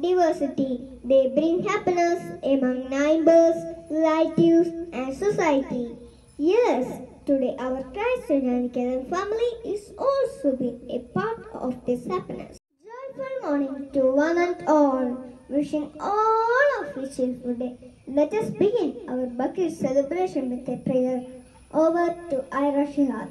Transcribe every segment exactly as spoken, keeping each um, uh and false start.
diversity. They bring happiness among neighbors, relatives, and society. Yes, today our Christ Niketan family is also being a part of this happiness. Joyful morning to one and all. Wishing all of you cheerful day. Let us begin our Bakr celebration with a prayer. Over to Ira Shihad.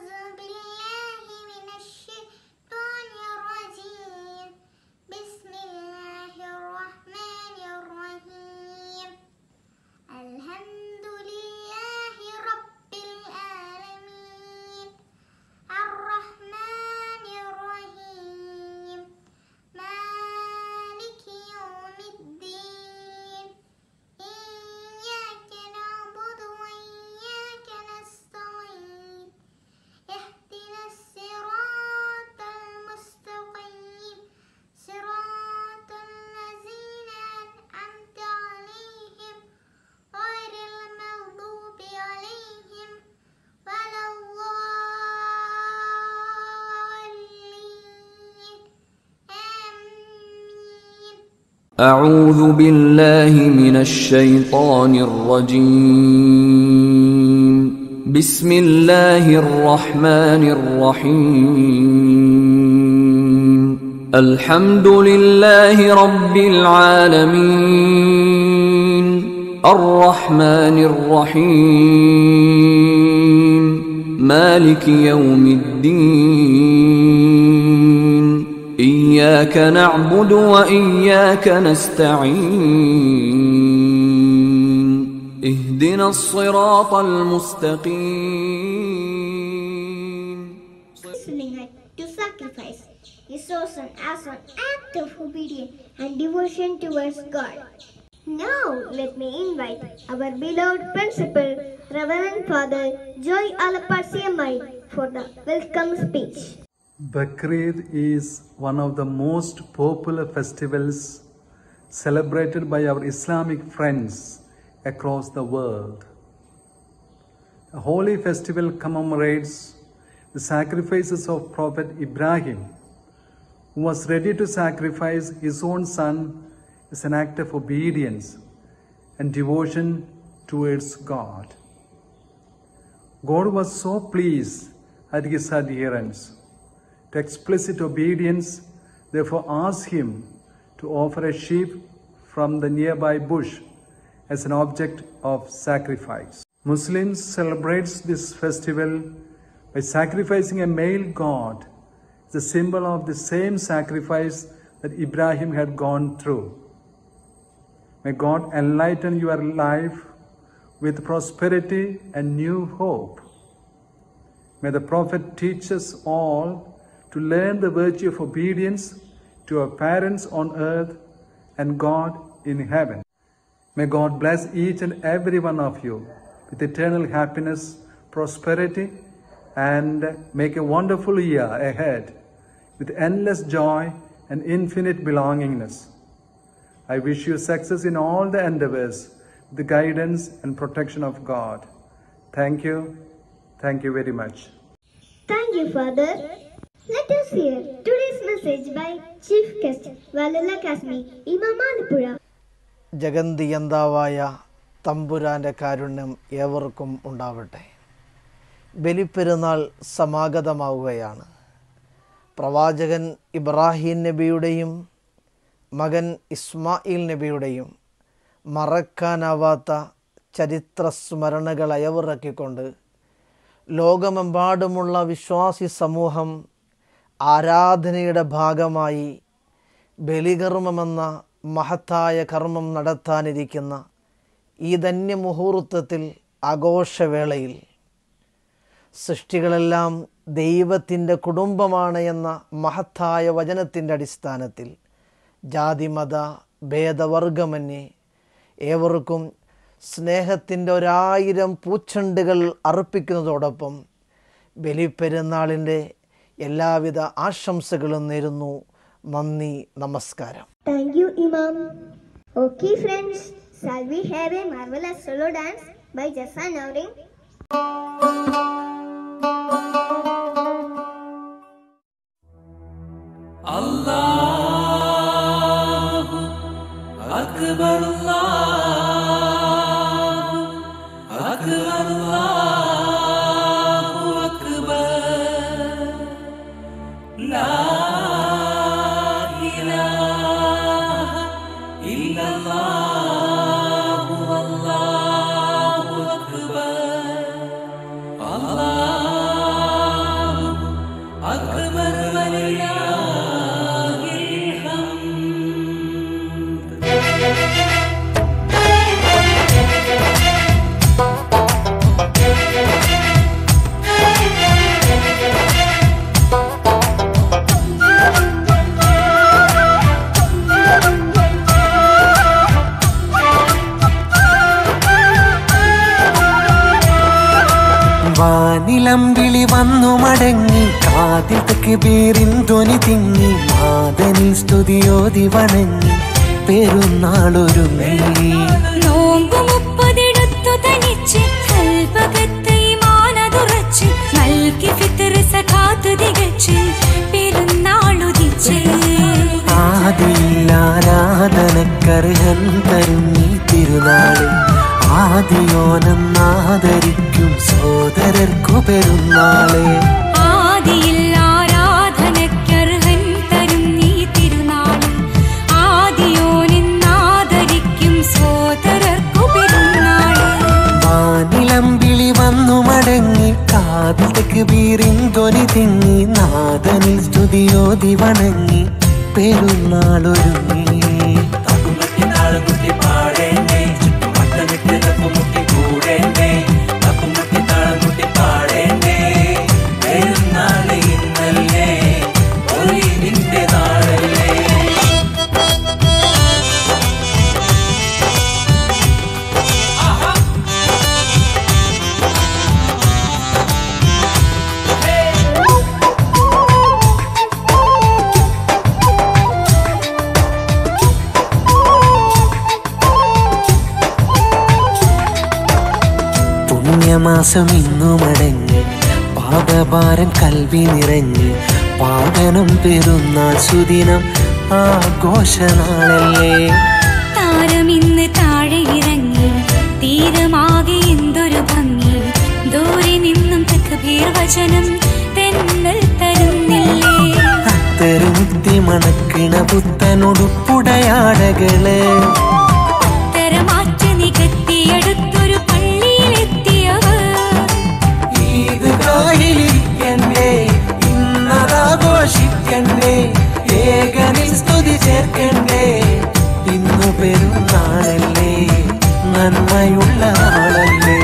أعوذ بالله من الشيطان الرجيم بسم الله الرحمن الرحيم الحمد لله رب العالمين الرحمن الرحيم مالك يوم الدين إياك نعبد وإياك نستعين اهدنا الصراط المستقيم. Listening to sacrifice is chosen as an act of obedience and devotion towards God. Now let me invite our beloved principal, Reverend Father Joy Alapar C M I, for the welcome speech. Bakrid is one of the most popular festivals celebrated by our Islamic friends across the world. The holy festival commemorates the sacrifices of Prophet Ibrahim, who was ready to sacrifice his own son as an act of obedience and devotion towards God. God was so pleased at his adherence to explicit obedience, therefore asked him to offer a sheep from the nearby bush as an object of sacrifice. Muslims celebrate this festival by sacrificing a male god, the symbol of the same sacrifice that Ibrahim had gone through. May God enlighten your life with prosperity and new hope. May the Prophet teach us all to learn the virtue of obedience to our parents on earth and God in heaven. May God bless each and every one of you with eternal happiness, prosperity, and make a wonderful year ahead with endless joy and infinite belongingness. I wish you success in all the endeavors, the guidance and protection of God. Thank you. Thank you very much. Thank you, Father. Let us hear today's message by Chief Guest Valula Kasmi, Imam Alapura. ജഗന്തിയന്താവായ തമ്പുരാൻ്റെ കാരുണ്യം ഏവർക്കും ഉണ്ടാവട്ടെ. ബലിപ്പെരുന്നാൾ സമാഗതമാവുകയാണ്. പ്രവാചകൻ ഇബ്രാഹിം നബിയുടെയും മകൻ ഇസ്മായിൽ നബിയുടെയും മറക്കാനാവാത്ത ചരിത്ര സ്മരണകൾ അയവിറക്കിക്കൊണ്ട് ലോകമെമ്പാടുമുള്ള വിശ്വാസി സമൂഹം ആരാധനയുടെ ഭാഗമായി ബലികർമ്മമെന്ന മഹത്തായ കർമ്മം നടത്താനിരിക്കുന്ന ഈ ധന്യമുഹൂർത്തത്തിൽ ആഘോഷവേളയിൽ സൃഷ്ടികളെല്ലാം ദൈവത്തിൻ്റെ കുടുംബമാണ് എന്ന മഹത്തായ വചനത്തിൻ്റെ അടിസ്ഥാനത്തിൽ ജാതിമത ഭേദവർഗമന്യേ ഏവർക്കും സ്നേഹത്തിൻ്റെ ഒരായിരം പൂച്ചെണ്ടുകൾ അർപ്പിക്കുന്നതോടൊപ്പം ബലിപ്പെരുന്നാളിൻ്റെ എല്ലാവിധ ആശംസകളും നേരുന്നു. നന്ദി, നമസ്കാരം. Thank you, Imam. Okay, friends, shall we have a marvelous solo dance by Jassa Nauring? Allahu أكبر الله أكبر الله أكبر لا إله إلا الله والله أكبر الله أكبر ولله الحمد. വാനിലം വിളി വന്നു മടങ്ങി കാതിൽ തക്ബീറിൻ ധ്വനി തിങ്ങി നാദനിൽ സ്തുതിയോതി വണങ്ങി പെരുന്നാളൊരുങ്ങി. നോമ്പ് മുപ്പതെടുത്തു തനിച്ച് കൽപകത്ത് ഈമാനതുറച്ച് നൽകി ഫിത്ർ സകാത്ത് തികച്ച് പെരുന്നാളുദിച്ച് ആദിയിലാരാധനക്കർഹൻ തരും ഈ തിരുനാള് ആദിയോനെന്നാദരിക്കും സോദരർക്കു പെരുന്നാള്. ആദിയിൽ ആരാധനക്കർഹൻ തരും നീ തിരുനാള് ആദിയോനെന്നാദരിക്കും സോദരർക്കു പെരുന്നാള്. വാനിലം വിളി വന്നു മടങ്ങി കാതിൽ തക്ബീറിൻ ധ്വനി തിങ്ങി നാദനിൽ സ്തുതിയോതി വണങ്ങി പെരുന്നാളൊരുങ്ങി. പുണ്യമാസം ഇന്നു മടങ്ങി പാപഭാരം കൽവി നിറഞ്ഞ് പാടനം പെരുന്നാൾ സുദിനം ആഘോഷനാളല്ലേ. താരമിന്ന് താഴെ ഇറങ്ങി തീരമാകെ എന്തൊരു ഭംഗി ദൂരെ നിന്നും തക്ബീർ വചനം തെന്നൽ തരുന്നില്ലേ. അത്തരുമുത്തി മണക്കിണ പുത്തനുടുപ്പുടയാടകള് അത്തരമാറ്റ നികത്തിയെടുത്തൊരു പള്ളിയിലെത്തിയവർ ഈദ്ഗാഹിലിരിക്കണ്ടേ ഇന്നതാഘോഷിക്കണ്ടേ ഏകനിൽ സ്തുതി ചേർക്കണ്ടേ. ഇന്നു പെരുന്നാളല്ലേ നന്മയുള്ള നാളല്ലേ.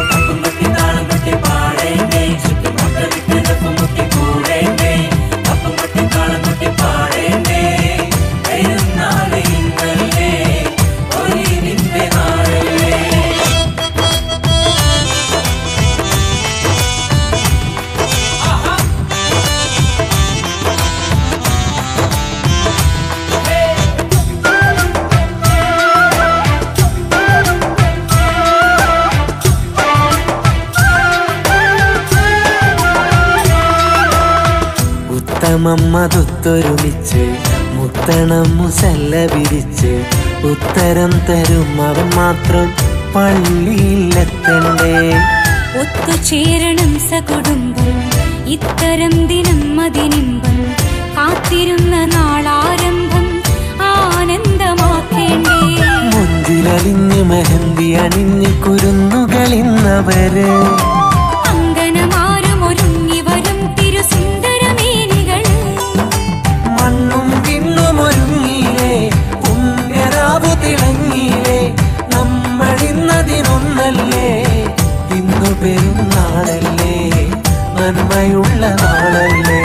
ഉത്തമമ്മതൊത്തൊരുമിച്ച് മുത്തണം മുസല്ല വിരിച്ച് ഉത്തരം തരും അവൻ മാത്രം പള്ളിയിലെത്തണ്ടേ. ഒത്തുചേരണം സകുടുംബം ഇത്തരം ദിനം അതിനിമ്പം കാത്തിരുന്ന നാളാരംഭം ആനന്ദമാക്കേണ്ടേ. മുഞ്ചിലലിഞ്ഞ് മെഹന്തി അണിഞ്ഞ് കുരുന്നുകളിന്നവര് അങ്കനമാരും ഒരുങ്ങി വരും തിരുസുന്ദരമേനികള് മണ്ണും പിന്നും ഒരുങ്ങിയില്ലേ പുണ്യരാവു തിളങ്ങിയില്ലേ. നമ്മളിന്നതിനൊന്നല്ലേ ഇന്നു പെരുന്നാളല്ലേ നന്മയുള്ള നാളല്ലേ.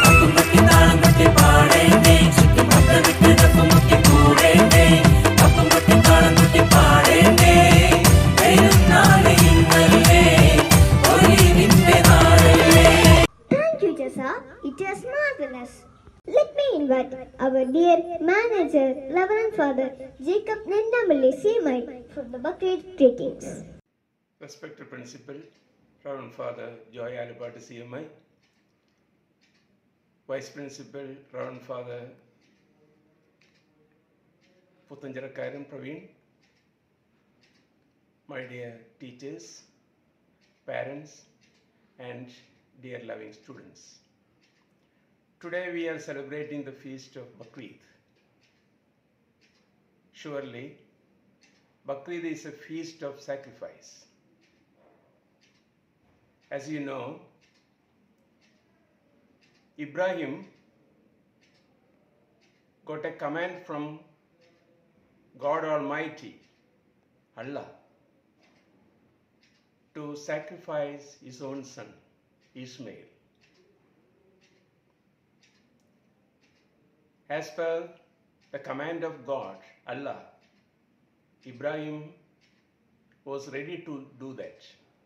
Thank you, Jessa. It was marvelous. Let me invite our dear manager, Reverend Father Jacob Nendamalli Semai for the Bakrid greetings. Respected Principal, Reverend Father Joy Alibata C M I, Vice Principal, Reverend Father Puthanjarakaran Praveen, my dear teachers, parents, and dear loving students. Today we are celebrating the feast of Bakrid. Surely, Bakrid is a feast of sacrifice. As you know, Ibrahim got a command from God Almighty, Allah, to sacrifice his own son, Ismail. As per the command of God, Allah, Ibrahim was ready to do that.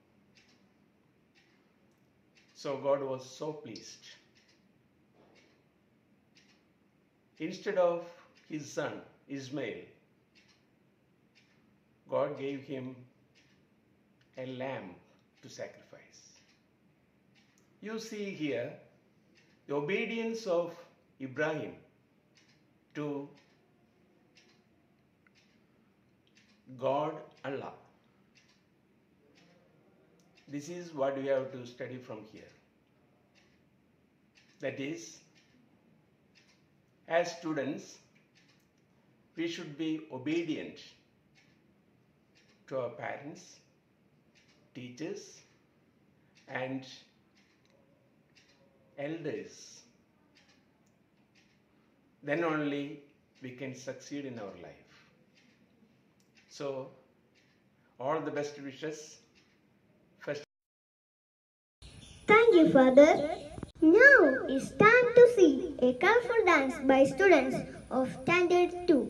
So God was so pleased. Instead of his son, Ismail, God gave him a lamb to sacrifice. You see here the obedience of Ibrahim to God, Allah. This is what we have to study from here. That is, as students, we should be obedient to our parents, teachers, and elders. Then only we can succeed in our life. So, all the best wishes. First. Thank you, Father. Now it's time to see a colorful dance by students of Standard two.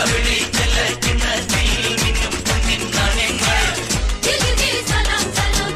Salam salam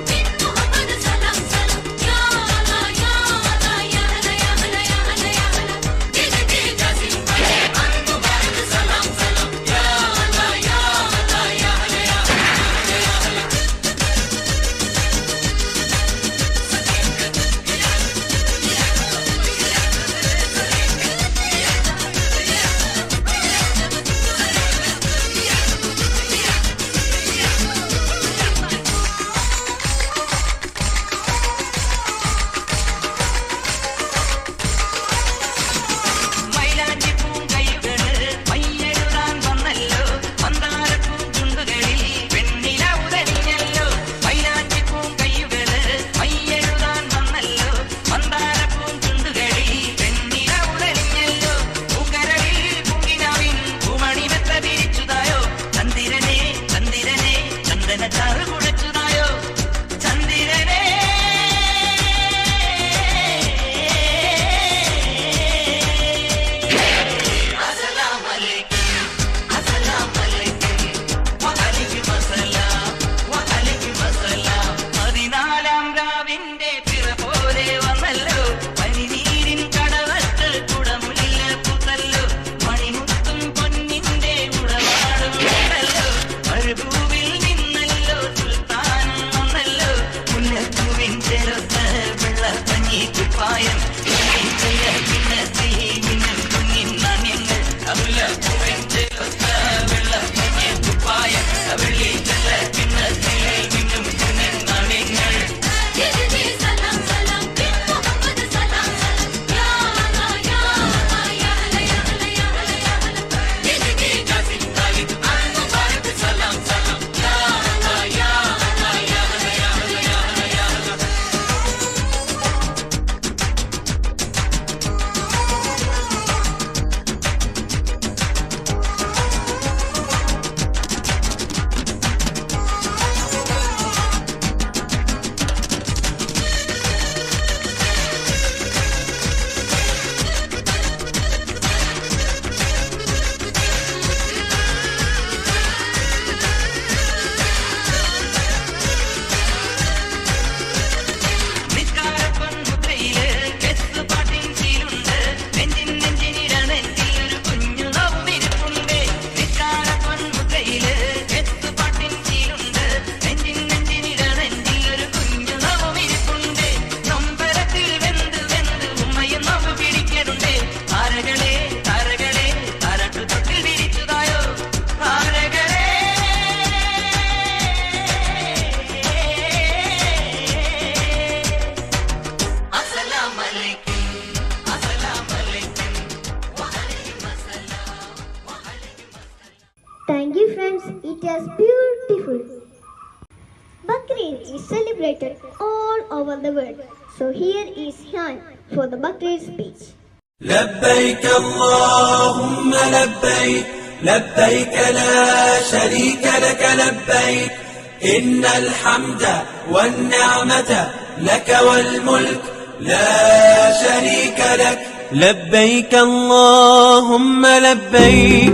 Bakrid is celebrated all over the world. So here is Khan for the Bakrid speech. لبيك اللهم لبيك لبيك لا شريك لك لبيك إن الحمد والنعمة لك والملك لا شريك لك لبيك اللهم لبيك.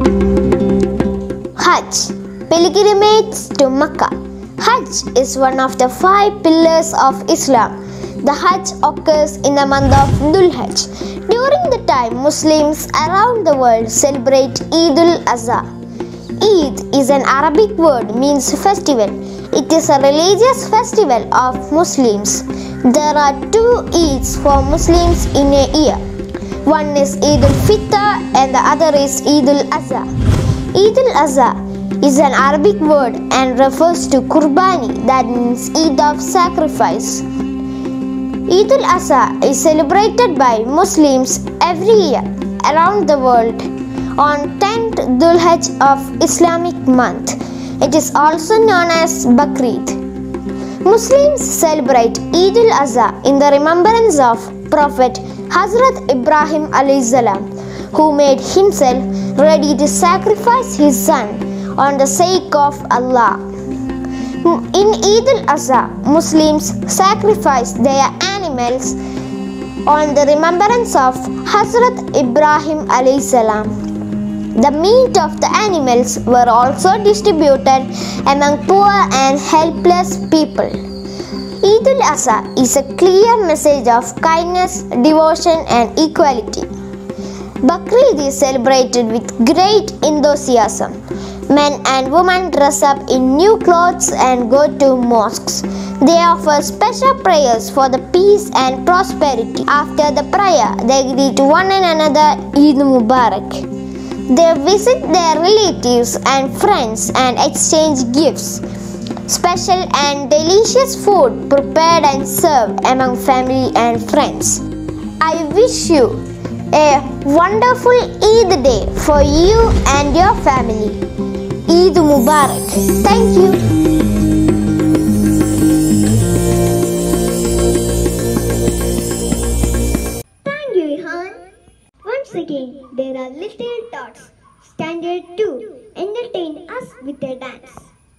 Hajj, pilgrimage to Mecca. Hajj is one of the five pillars of Islam. The Hajj occurs in the month of Dhul Hajj. During the time, Muslims around the world celebrate Eid al-Adha. Eid is an Arabic word means festival. It is a religious festival of Muslims. There are two Eids for Muslims in a year. One is Eid al-Fitr and the other is Eid al-Adha. Eid al-Adha is an Arabic word and refers to Qurbani, that means Eid of sacrifice. Eid al-Adha is celebrated by Muslims every year around the world on tenth Dhul Hajj of Islamic month. It is also known as Bakrid. Muslims celebrate Eid al-Adha in the remembrance of Prophet Hazrat Ibrahim alayhi salam, who made himself ready to sacrifice his son on the sake of Allah. In Eid al-Adha, Muslims sacrifice their animals on the remembrance of Hazrat Ibrahim alayhi salam. The meat of the animals were also distributed among poor and helpless people. Eid al-Adha is a clear message of kindness, devotion and equality. Bakrid is celebrated with great enthusiasm. Men and women dress up in new clothes and go to mosques. They offer special prayers for the peace and prosperity. After the prayer, they greet one another Eid Mubarak. They visit their relatives and friends and exchange gifts. Special and delicious food prepared and served among family and friends. I wish you a wonderful Eid day for you and your family. Eid Mubarak. Thank you. Thank you, Rehan. Once again, there are little tots. Standard two. Entertain us with a dance.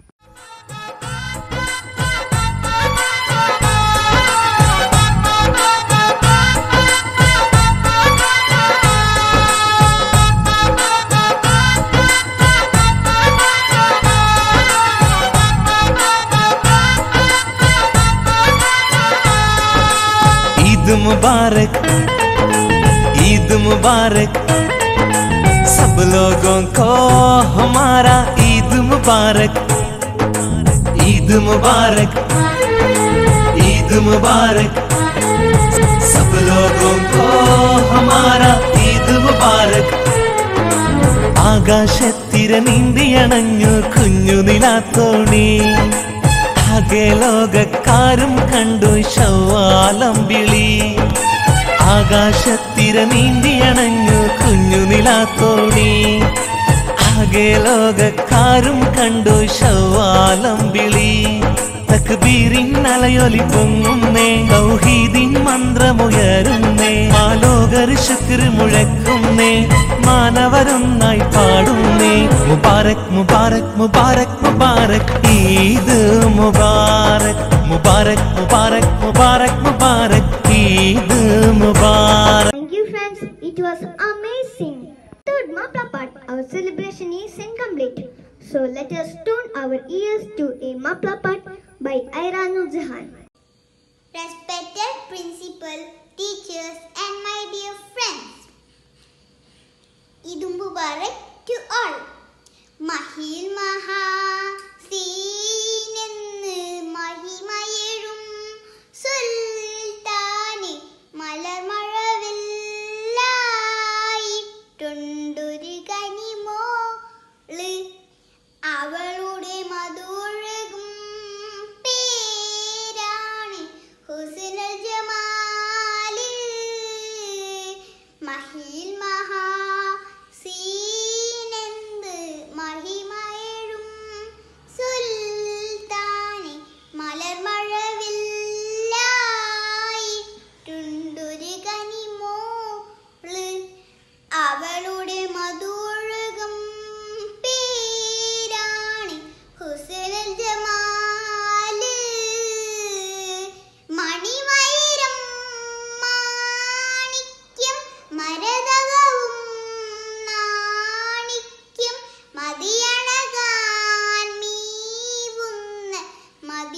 Eid मुबारक ईद मुबारक सब लोगों को हमारा ईद मुबारक ईद मुबारक ईद मुबारक सब लोगों को हमारा ईद मुबारक ആകാശത്തിര നീന്തിയണഞ്ഞു കുഞ്ഞു നിലാത്തോണി ആകെ ലോകക്കാരും കണ്ടു ശവ്വാലമ്പിളി ആകാശത്തിര നീന്തിയണഞ്ഞു കുഞ്ഞു നിലാത്തോണി ആകെ ലോകക്കാരും കണ്ടു ശവ്വാലമ്പിളി തക്ബീറിൻ അലയൊലി പൊങ്ങുന്നേ തൗഹീദിൻ മന്ത്രമുയരുന്നേ ആലോകർ ശുക്ർ മുഴക്കുന്നേ മാനവരൊന്നായി പാടുന്നേ മുബാരക് മുബാരക് മുബാരക് മുബാരക് ഈദ് മുബാരക് മുബാരക് മുബാരക് മുബാരക് മുബാരക് ഈദ് മുബാരക്. Thank you, friends. It was amazing. Third Mapla part, our celebration is incomplete. So let us tune our ears to a Mapla part by Iranul Jahan. Respected principal, teachers and my dear friends, Eid Mubarak to all. Mahil Maha Seenennu Mahimayezhum Sultane Malar Maravillayittunduru Kanimolu അവളുടെ മധുരകും പേരാണ് ഹുസ്നുൽ ജമാല് മഹിൽ മഹാ സീനന്ത് മഹിമയേഴും സുൽത്താനെ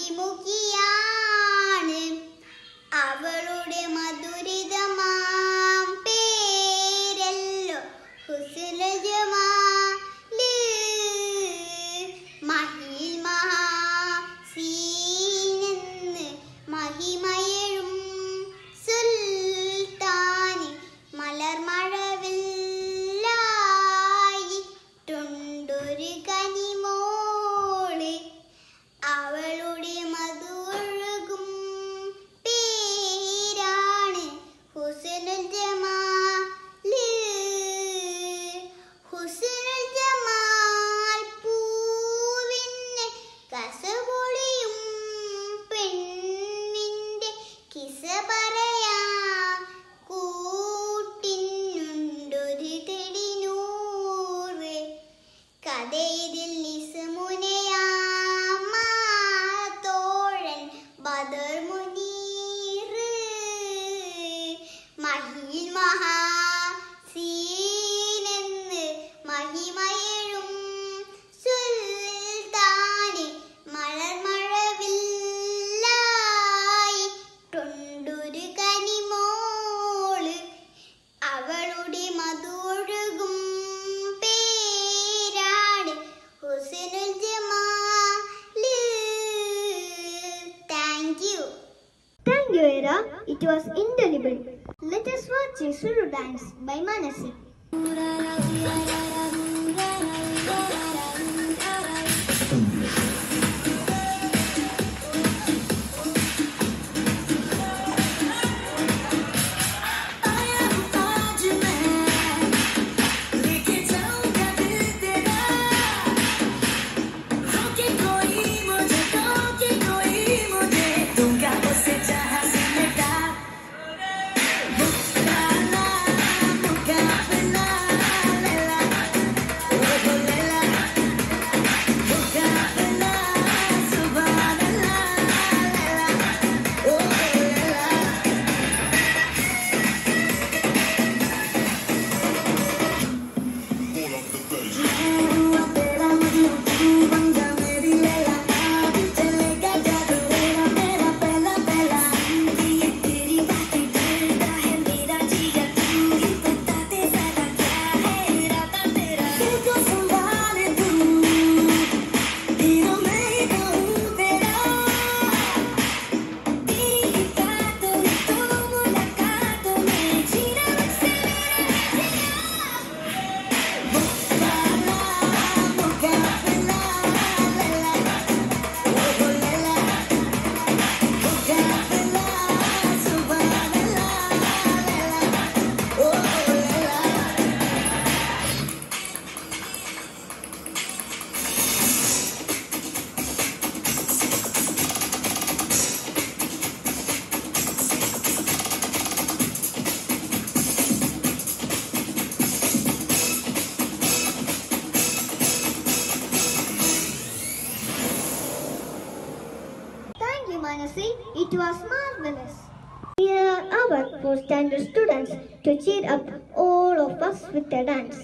അഭിമുഖിയാണ്. അവളുടെ മധുരിതമാം പേരല്ലോ ഹുസ്നുൽ ജമാല്. മഹിൽ മഹാസീനെന്ന് മഹിമയഴും സുൽത്താന് മലർമഴവില്ലായിട്ടുണ്ടൊരു കനിമോള്. അവളുടെ മധുരൊഴുകും പേരാണ് Husnul Jamal. ഹുസ്നുൽ Jamal പൂവിന് കസപൊളിയും പെണ്ണിന്റെ കിസ പറയാൻ കൂട്ടിനുണ്ടൊരു തെളിനൂറ്. കഥയിതിൽ നിസ്മുനയാം തോഴൻ ബദർ മുനീർ. മഹിൽ മഹാസീനെന്ന് മഹിമയഴും സുൽത്താന് മലർമഴവില്ലായിട്ടുണ്ടൊരു കനിമോള്. അവളുടെ മധുരൊഴുകും പേരാണ് Husnul Jamal. Thank you. Thank you, Era. It was indelible. Let us watch a Suru dance by Manasi. Manasi, it was marvelous. Here are our fourth standard students to cheer up all of us with a dance.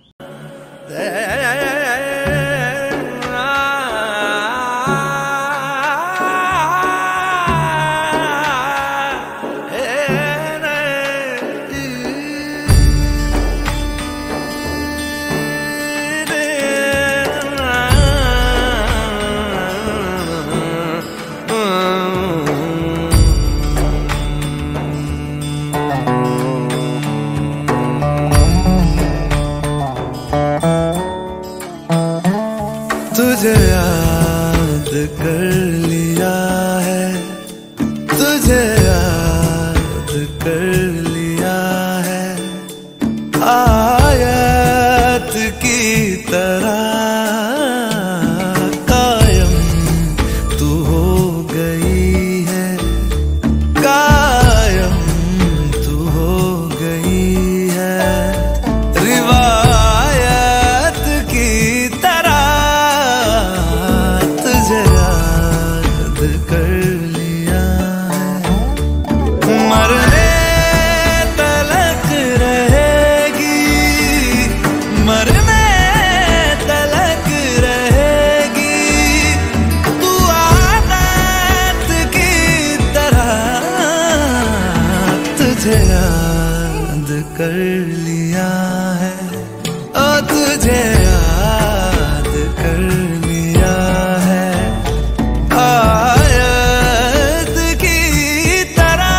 तुझे याद कर लिया है, तुझे याद कर लिया है, आयत की तरह कायम तू हो गई है, कायम तू हो गई है, रिवायत की तरह तुझे याद कर लिया है। मरने तलक रहेगी, मरने तलक रहेगी, तू आना तुझे याद कर लिया है, ओ तुझे याद कर लिया है, आयत की तरह।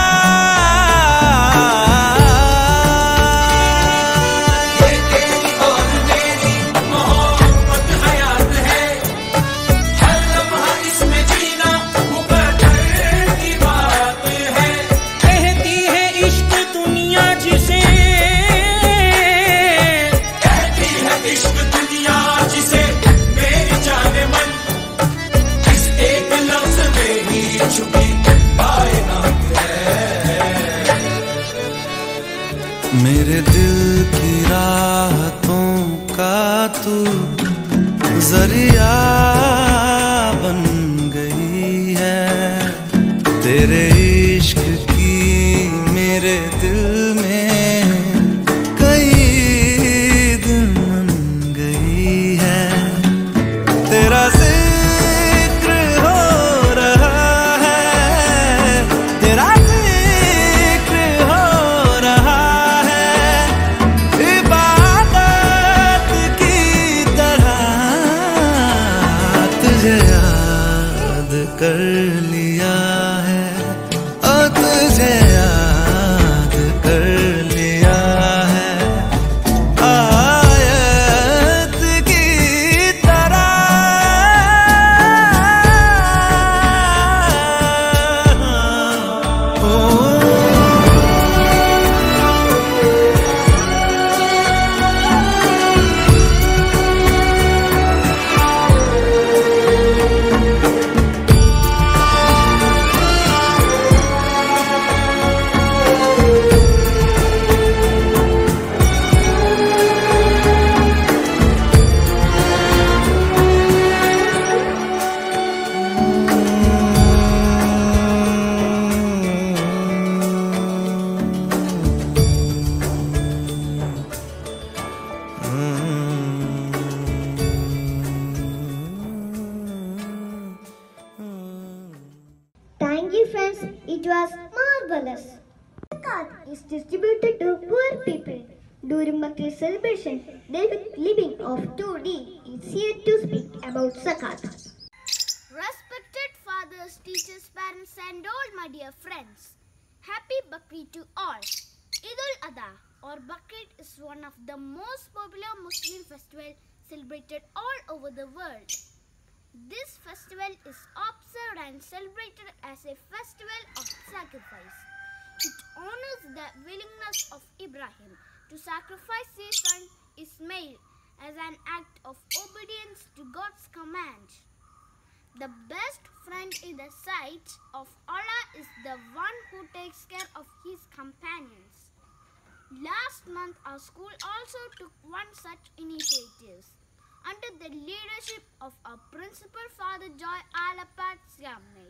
ये तेरी और मेरी मोहब्बत हयात है, हर लम्हा इसमें जीना मुकद्दर की बात है। कहती है इश्क दुनिया जिसे, कहती है इश्क दुनिया जिसे, मेरी जाने मन इस एक लफ्ज में ही छुपी कायनात है। मेरे दिल की राहतों का तू जरिया बन गई है, तेरे इश्क की मेरे दिल में कई दिन बन गई है। तेरा जिक्र हो रहा है, तेरा जिक्र हो रहा है, इबादत की तरह। तुझे याद कर लिया है, ओ तुझे याद कर लिया है, आयत की तरह। ओ Thank you, friends. It was marvelous. Zakat is distributed to poor people. During Bakri celebration, David Living of two D is here to speak about Zakat. Respected fathers, teachers, parents, and all my dear friends, happy Bakrid to all. Eid al-Adha or Bakrid is one of the most popular Muslim festivals celebrated all over the world. This festival is observed and celebrated as a festival of sacrifice. It honors the willingness of Ibrahim to sacrifice his son Ismail as an act of obedience to God's command. The best friend in the sight of Allah is the one who takes care of his companions. Last month, our school also took one such initiative. Under the leadership of our principal, Father Joy Alapat Siamnei,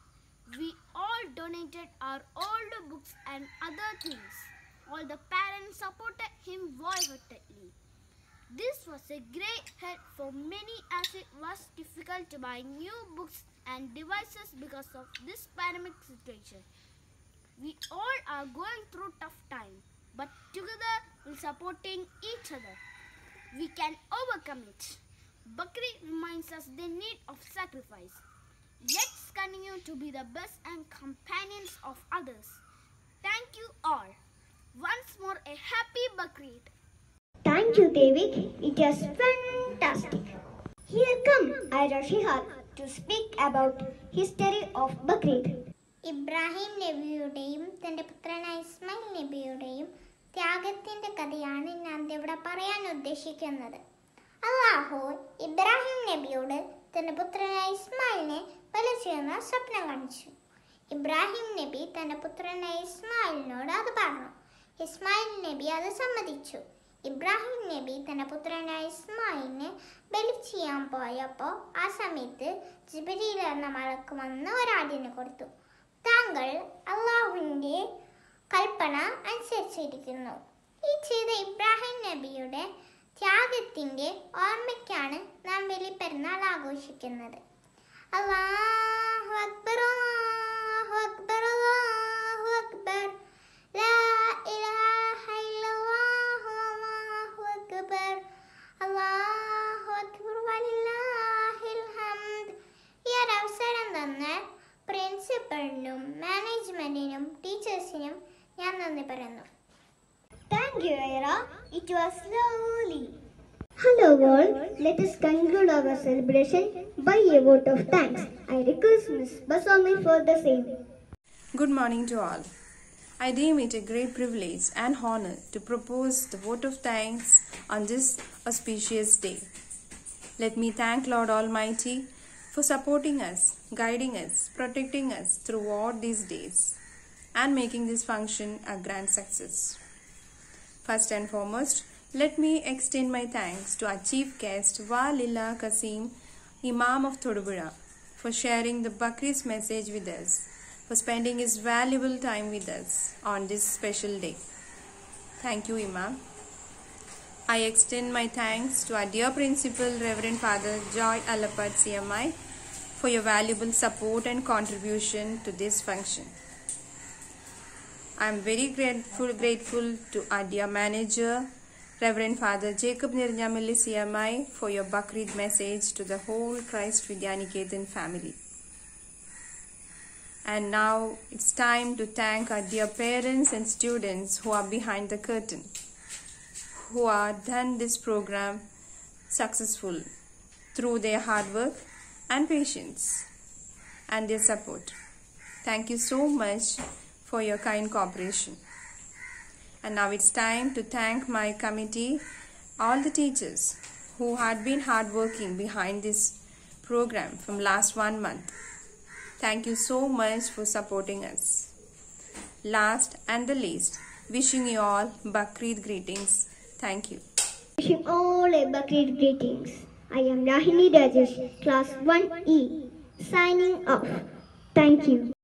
we all donated our old books and other things. All the parents supported him wholeheartedly. This was a great help for many as it was difficult to buy new books and devices because of this pandemic situation. We all are going through tough time, but together we're supporting each other. We can overcome it. Bakri reminds us the need of sacrifice. Let's continue to be the best and companions of others. Thank you all. Once more, a happy Bakrid. Thank you, David. It was fantastic. Here come Ira Shihar to speak about history of Bakrid. Ibrahim നബിയുടെയും തൻ്റെ പുത്രനായ ഇസ്മായിൽ നബിയുടെയും ത്യാഗത്തിൻ്റെ കഥയാണ് ഞാൻ ഇവിടെ പറയാൻ ഉദ്ദേശിക്കുന്നത്. അല്ലാഹു ഇബ്രാഹിം നബിയോട് തൻ്റെ പുത്രനായ ഇസ്മായിലിനെ കൊല ചെയ്യുന്ന സ്വപ്നം കാണിച്ചു. ഇബ്രാഹിം നബി തൻ്റെ പുത്രനായ ഇസ്മായിലിനോട് അത് പറഞ്ഞു. ഇസ്മായിൽ നബി അത് സമ്മതിച്ചു. ഇബ്രാഹിം നബി തൻ്റെ പുത്രനായ ഇസ്മായിലിനെ ബലി ചെയ്യാൻ പോയപ്പോൾ ആ സമയത്ത് ജിബ്രീൽ എന്ന മലക്ക് വന്ന് ഒരാടിനെ കൊടുത്തു. താങ്കൾ അള്ളാഹുവിൻ്റെ കൽപ്പന അനുസരിച്ചിരിക്കുന്നു. ഈ ചെയ്ത ഇബ്രാഹിം നബിയുടെ ത്യാഗത്തിൻ്റെ ഓർമ്മയ്ക്കാണ് നാം ബലിപ്പെരുന്നാൾ ആഘോഷിക്കുന്നത്. അല്ലാഹു അക്ബർ, അല്ലാഹു അക്ബർ, അല്ലാഹു അക്ബർ, ലാ പ്രിൻസിപ്പലിനും മാനേജ്മെന്റിനും ടീച്ചേഴ്സിനും ഞാൻ നന്ദി പറയുന്നു. Thank you, Ira. It was lovely. Hello all, let us conclude our celebration by a vote of thanks. I request Miss Baswami for the same. Good morning to all. I deem it a great privilege and honor to propose the vote of thanks on this auspicious day. Let me thank Lord Almighty for supporting us, guiding us, protecting us throughout these days and making this function a grand success. First and foremost, let me extend my thanks to our chief guest Walila Kasim, Imam of Thodupuzha, for sharing the Bakrid's message with us, for spending his valuable time with us on this special day. Thank you, Imam. I extend my thanks to our dear principal, Reverend Father Joy Alapat C M I, for your valuable support and contribution to this function. I am very grateful, grateful to our dear manager, Reverend Father Jacob Nirnyamalli C M I, for your Bakrid message to the whole Christ Vidyaniketan family. And now it's time to thank our dear parents and students who are behind the curtain, who have done this program successful through their hard work and patience and their support. Thank you so much for your kind cooperation. And now it's time to thank my committee, all the teachers who had been hardworking behind this program from last one month. Thank you so much for supporting us. Last and the least, wishing you all Bakrid greetings. Thank you. Wishing all a Bakrid greetings. I am Rahini Rajesh, class one E, signing off. Thank you.